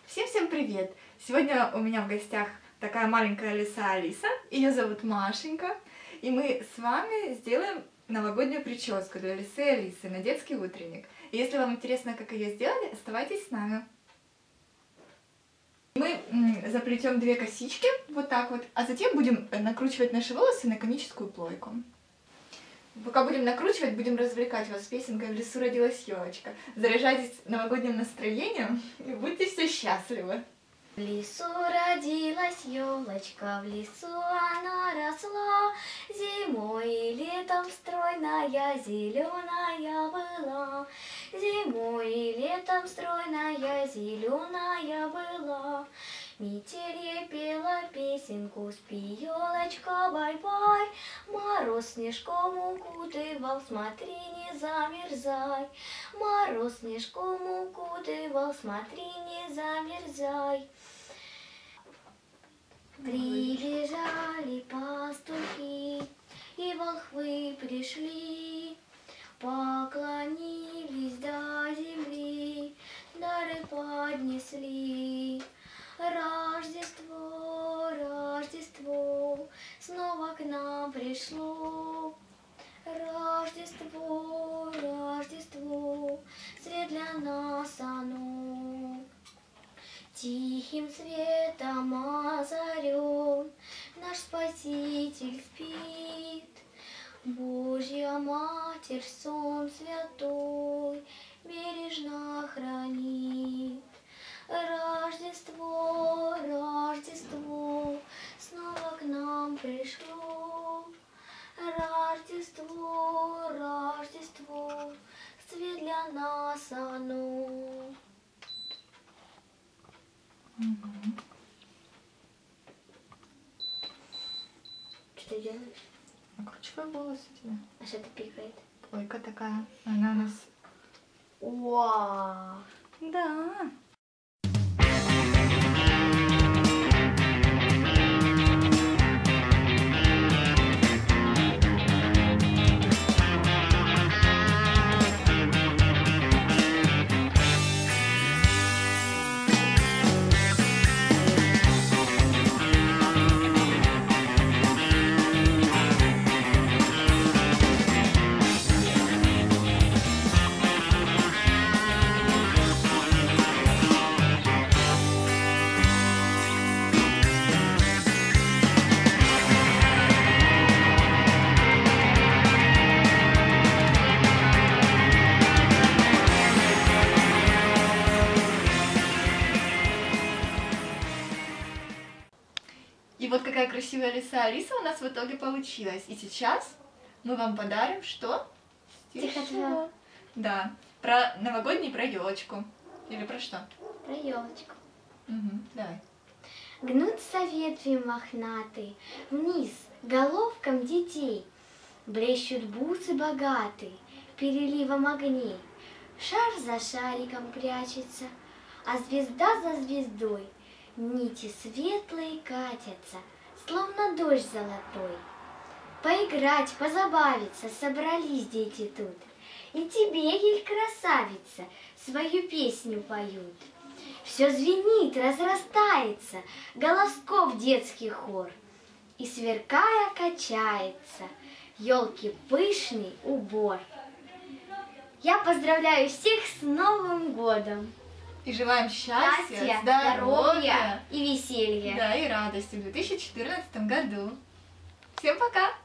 Всем привет! Сегодня у меня в гостях такая маленькая лиса Алиса, ее зовут Машенька, и мы с вами сделаем новогоднюю прическу для лисы Алисы на детский утренник. И если вам интересно, как ее сделать, оставайтесь с нами. Мы заплетем 2 косички, вот так вот, а затем будем накручивать наши волосы на коническую плойку. Пока будем накручивать, будем развлекать вас песенкой «В лесу родилась елочка». Заряжайтесь новогодним настроением и будьте все счастливы. В лесу родилась елочка, в лесу она росла, зимой и летом стройная, зеленая была. Зимой и летом стройная, зеленая была. Метель пела песенку, спи, елочка, бай-бай. Мороз снежком укутывал, смотри, не замерзай. Мороз снежком укутывал, смотри, не замерзай. Прибежали пастухи, и волхвы пришли, поклонились до земли, дары поднесли. Рождество, Рождество, снова к нам пришло. Рождество, Рождество, свет для нас оно. Тихим светом озарен наш Спаситель спит. Божья Матерь, Сон Святой, бережно хранит. Рождество, Рождество, снова к нам пришло. Рождество, Рождество, свет для нас оно. Что ты делаешь? Накручиваю волосы тебе. А что это пикает? Плойка такая, она у нас... Вау! Да. И вот какая красивая лиса Алиса у нас в итоге получилась. И сейчас мы вам подарим что? Стишок. Да, про новогодний, про елочку. Или про что? Про елочку. Давай. Гнутся ветви мохнатые вниз головкам детей. Блещут бусы богатые переливом огней. Шар за шариком прячется, а звезда за звездой. Нити светлые катятся, словно дождь золотой. Поиграть, позабавиться собрались дети тут. И тебе, ель красавица, свою песню поют. Все звенит, разрастается, голосков детский хор. И сверкая качается елки пышный убор. Я поздравляю всех с Новым годом! И желаем счастья, Здоровья здоровья и веселья. Да, и радости в 2014 году. Всем пока!